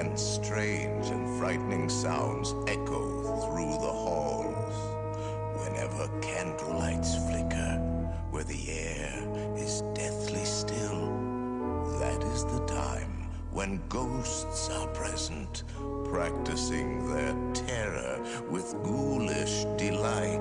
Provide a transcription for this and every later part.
and strange and frightening sounds echo through the halls. Whenever candlelights flicker, where the air is deathly still, that is the time when ghosts are present, practicing their terror with ghoulish delight.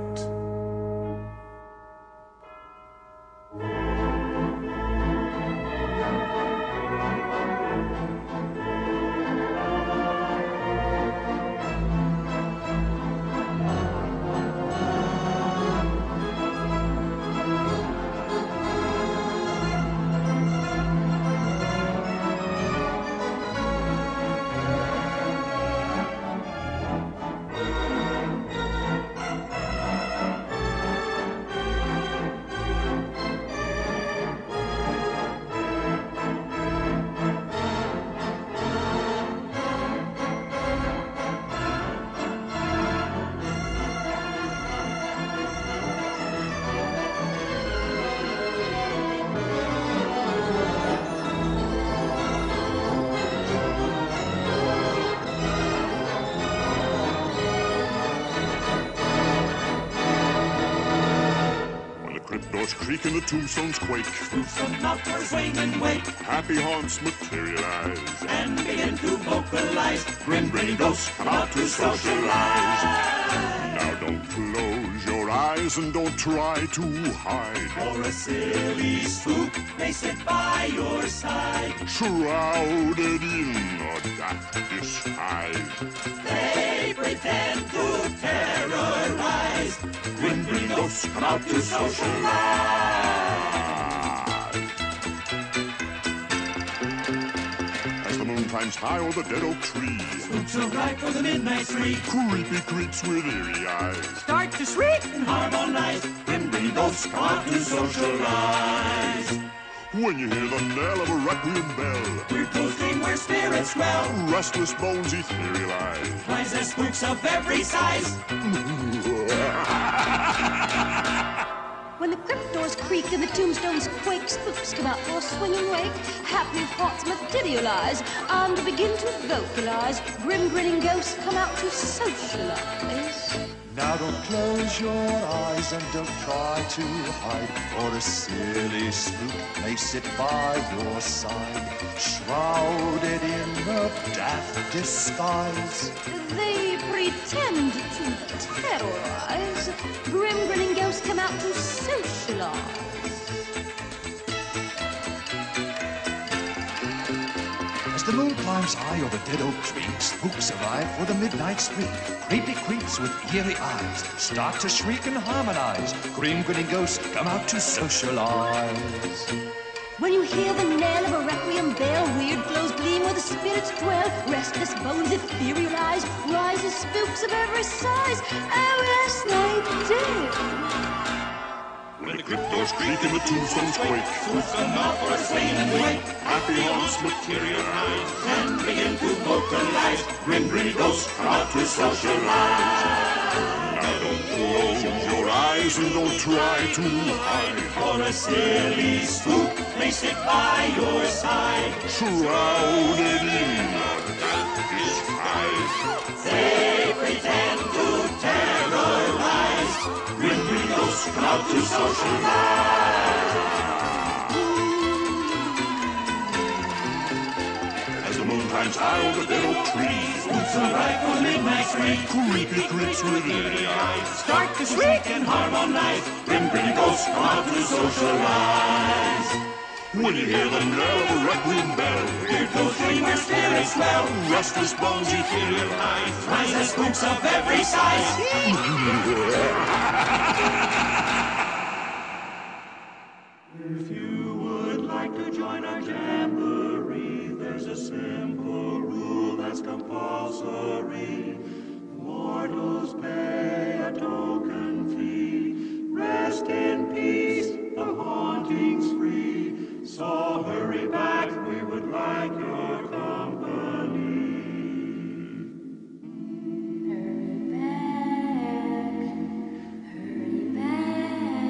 Doors creak and the tombstones quake. Spooks come out for a swing and wake. Happy haunts materialize and begin to vocalize. Grinning ghosts come out to socialize. Now don't close your eyes and don't try to hide. Or a silly spook may sit by your side. Shrouded in a dark disguise, they pretend to terrorize. Grinning ghosts come out to socialize. As the moon climbs high o'er the dead oak tree, spooks arrive for the midnight spree. Creepy creeps with eerie eyes start to shriek and harmonize. Grinning ghosts come out to socialize. When you hear the knell of a requiem bell, we're closing where spirits dwell. Restless bones etherealize. Rise as spooks of every size. When the crypt doors creak and the tombstones quake, spooks come out for a swinging wake. Happy haunts materialize and begin to vocalize. Grinning ghosts come out to socialize. Now don't close your eyes and don't try to hide, or a silly spook may sit by your side, shrouded in a daft disguise. They pretend to terrorize. Grinning ghosts come out to socialize. As the moon climbs high over dead oak tree, spooks arrive for the midnight spree. Creepy creeps with eerie eyes start to shriek and harmonize. Grinning ghosts come out to socialize. When you hear the knell of a requiem bell, weird glows gleam where the spirits dwell. Restless bones etherealize, rise as spooks of every size. Oh yes, they do. When the crypt doors creak and the tombstones quake, spooks come out for a swing and wake. Happy haunts materialize and begin to vocalize. Grinning ghosts come out to socialize. Now don't close your eyes and don't try to hide, or a silly spook may sit by your side, shrouded in a dark disguise. They pretend to terrorize. Grinning ghosts come out to socialize. As the moon climbs high over the dead oak tree, spooks arrive for the midnight spree. Creepy creeps with eerie eyes start to shriek and harmonize. Grinning ghosts come out to socialize. When you hear the knell of a requiem bell, weird ghosts dream where spirits dwell. Restless bones etherealize, rise as spooks of every size. If you would like to join our jamboree, there's a simple rule that's compulsory. Mortals pay a token fee. Rest in peace, the haunting's free. So hurry back, we would like your company. Hurry back,